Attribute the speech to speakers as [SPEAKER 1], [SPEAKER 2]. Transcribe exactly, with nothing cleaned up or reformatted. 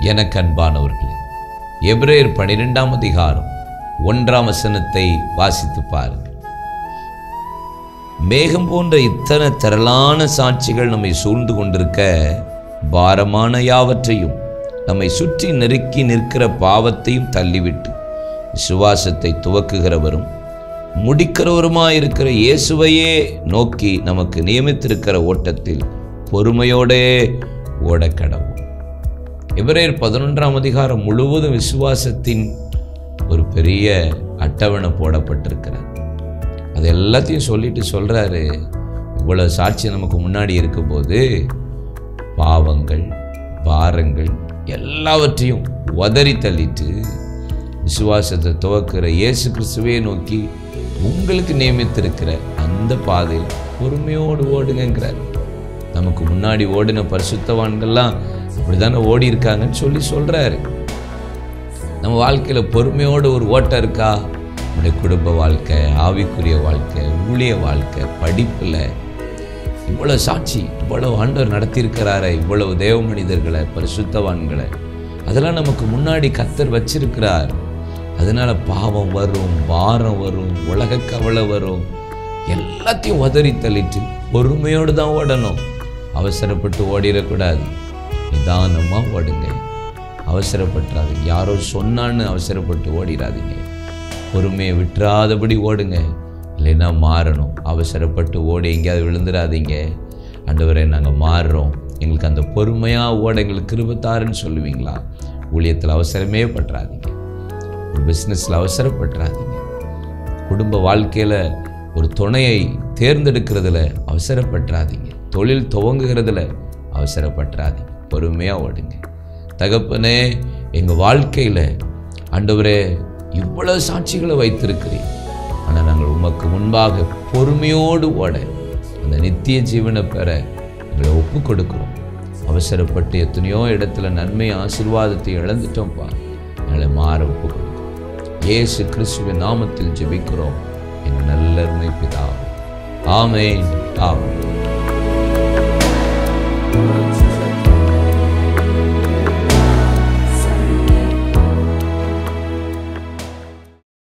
[SPEAKER 1] எனக்கு அன்பானவர்களே, எபிரேயர் பனிரெண்டாம் அதிகாரம் ஒன்றாம் வசனத்தை வாசித்து பாருங்கள். மேகம் போன்ற இத்தனை திரளான சாட்சிகள் நம்மை சூழ்ந்து கொண்டிருக்க, பாரமான யாவற்றையும் நம்மை சுற்றி நெருக்கி நிற்கிற பாவத்தையும் தள்ளிவிட்டு விசுவாசத்தை துவக்குகிறவரும் முடிக்கிறவருமாயிருக்கிற இயேசுவையே நோக்கி நமக்கு நியமித்திருக்கிற ஓட்டத்தில் பொறுமையோடே ஓடக்கடவும். எபிரேயர் பதினொன்றாம் அதிகாரம் முழுவதும் விசுவாசத்தின் ஒரு பெரிய அட்டவணை போடப்பட்டிருக்கிறது. அது எல்லாத்தையும் சொல்லிட்டு சொல்றாரு, இவ்வளவு சாட்சி நமக்கு முன்னாடி இருக்கும்போது பாவங்கள் பாரங்கள் எல்லாவற்றையும் உதறி தள்ளிட்டு விசுவாசத்தை துவக்கிற இயேசு கிறிஸ்துவே நோக்கி உங்களுக்கு நியமித்திருக்கிற அந்த பாதையில் பொறுமையோடு ஓடுங்கிறார். நமக்கு முன்னாடி ஓடின பரிசுத்தவான்கள்லாம் அப்படித்தானே ஓடி இருக்காங்கன்னு சொல்லி சொல்றாரு. நம்ம வாழ்க்கையில பொறுமையோடு ஒரு ஓட்டம் இருக்கா? நம்முடைய குடும்ப வாழ்க்கை, ஆவிக்குரிய வாழ்க்கை, ஊழிய வாழ்க்கை, படிப்புல இவ்வளவு சாட்சி, இவ்வளவு ஆண்டவர் நடத்தியிருக்கிறாரு, இவ்வளவு தேவ மனிதர்களை, பரிசுத்தவான்களை, அதெல்லாம் நமக்கு முன்னாடி கர்த்தர் வச்சிருக்கிறார். அதனால பாவம் வரும், பாரம் வரும், உலக கவலை வரும், எல்லாத்தையும் உதறி தள்ளிட்டு பொறுமையோடு தான் ஓடணும். அவசரப்பட்டு ஓடிடக்கூடாது. நிதானமா ஓடுங்க, அவசரப்பட்டுறாதீங்க. யாரோ சொன்னான்னு அவசரப்பட்டு ஓடிடாதீங்க. பொறுமையை விட்டுறாதபடி ஓடுங்க, இல்லைன்னா மாறணும். அவசரப்பட்டு ஓடி எங்கேயாவது விழுந்துடாதீங்க. ஆண்டவரே நாங்கள் மாறுறோம், எங்களுக்கு அந்த பொறுமையாக ஓட எங்களுக்கு கிருபைத்தாருன்னு சொல்லுவீங்களா? ஊழியத்தில் அவசரமே பற்றாதீங்க, ஒரு பிஸ்னஸில் அவசரப்பட்டுறாதீங்க, குடும்ப வாழ்க்கையில் ஒரு துணையை தேர்ந்தெடுக்கிறதுல அவசரப்பட்டுறாதீங்க, தொழில் துவங்குகிறதுல அவசரப்பட்டுறாதீங்க, பொறுமையாக ஓடுங்க. தகப்பனே, எங்கள் வாழ்க்கையில் ஆண்டவரே இவ்வளவு சாட்சிகளை வைத்திருக்கிறேன், ஆனால் நாங்கள் உமக்கு முன்பாக பொறுமையோடு ஓட அந்த நித்திய ஜீவனை பெற எங்களை ஒப்பு கொடுக்கிறோம். அவசரப்பட்டு எத்தனையோ இடத்துல நன்மை ஆசீர்வாதத்தை இழந்துட்டோம்ப்பா, எங்களை மாற ஒப்பு கொடுக்கிறோம். இயேசு கிறிஸ்துவின் நாமத்தில் ஜெபிக்கிறோம் எங்கள் நல்ல பிதாவே. ஆமென், ஆமென்.